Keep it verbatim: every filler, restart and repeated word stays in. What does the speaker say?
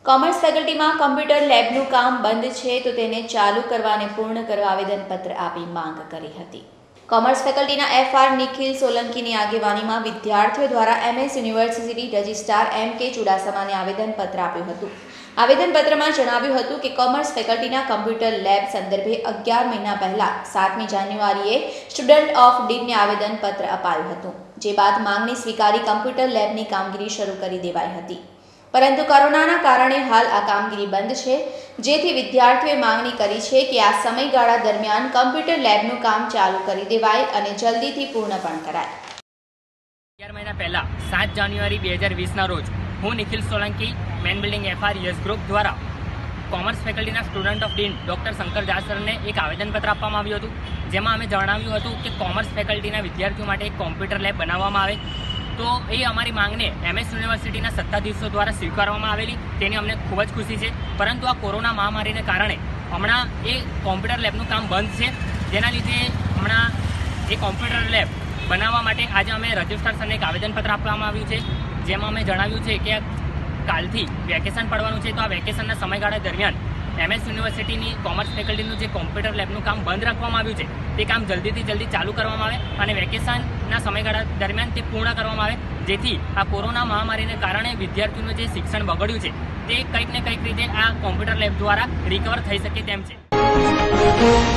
Commerce ફેકલ્ટીમાં computer લેબનું કામ બંધ છે તો તેને ચાલુ કરવા અને પૂર્ણ કરવા આવેદનપત્ર આપી માંગ કરી હતી। કોમર્સ ફેકલ્ટીના એફ આર નિખિલ સોલંકીની આગેવાનીમાં વિદ્યાર્થીઓ દ્વારા M S university registrar M K ચુડાસમાને આવેદનપત્ર આપ્યું હતું। આવેદનપત્રમાં જણાવ્યું હતું કે કોમર્સ ફેકલ્ટીના કમ્પ્યુટર લેબ સંદર્ભે અગિયાર મહિના પહેલા સાતમી જાન્યુઆરીએ સ્ટુડન્ટ ઓફ ડીનને આવેદનપત્ર અપાયું હતું, જે બાદ માંગણી સ્વીકારી કમ્પ્યુટર લેબની કામગીરી શરૂ કરી દેવાઈ હતી, પરંતુ કોરોનાના કારણે હાલ આ કામગીરી બંધ છે, જેથી વિદ્યાર્થીઓએ માંગણી કરી છે કે આ સમયગાળા દરમિયાન કમ્પ્યુટર લેબનું કામ ચાલુ કરી દેવાય અને જલ્દીથી પૂર્ણ પણ કરાય। અગિયાર મહિના પહેલા સાત જાન્યુઆરી બે હજાર વીસના રોજ હું Nikhil Solanki main building F R S group દ્વારા કોમર્સ ફેકલ્ટીના student of dean doctor Shankar Jha સરને એક આવેદનપત્ર આપવામાં આવ્યું હતું, જેમાં અમે જણાવ્યું હતું કે કોમર્સ ફેકલ્ટીના વિદ્યાર્થીઓ માટે એક કોમ્પ્યુટર લેબ બનાવવામાં આવે તો એ અમારી માંગને એમ એસ યુનિવર્સિટીના સત્તાધીશો દ્વારા સ્વીકારવામાં આવેલી, તેની અમને ખૂબ જ ખુશી છે। પરંતુ આ કોરોના મહામારીને કારણે હમણાં એ કોમ્પ્યુટર લેબનું કામ બંધ છે, જેના લીધે હમણાં એ કોમ્પ્યુટર લેબ બનાવવા માટે આજે અમે રજિસ્ટ્રાર સરને એક આવેદનપત્ર આપવામાં આવ્યું છે, જેમાં અમે જણાવ્યું છે કે કાલથી વેકેશન પડવાનું છે, તો આ વેકેશનના સમયગાળા દરમિયાન એમ એસ યુનિવર્સિટીની કોમર્સ ફેકલ્ટીનું જે કોમ્પ્યુટર લેબનું કામ બંધ રાખવામાં આવ્યું છે તે કામ જલ્દીથી જલ્દી ચાલુ કરવામાં આવે અને વેકેશનના સમયગાળા દરમિયાન તે પૂર્ણ કરવામાં આવે, જેથી આ કોરોના મહામારીને કારણે વિદ્યાર્થીઓનું જે શિક્ષણ બગડ્યું છે તે કંઈક ને કંઈક રીતે આ કોમ્પ્યુટર લેબ દ્વારા રિકવર થઈ શકે તેમ છે।